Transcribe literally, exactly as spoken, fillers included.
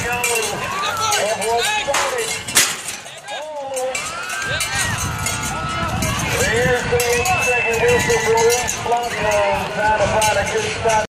Here's the second whistle for Luis Blanco, trying to find a good spot.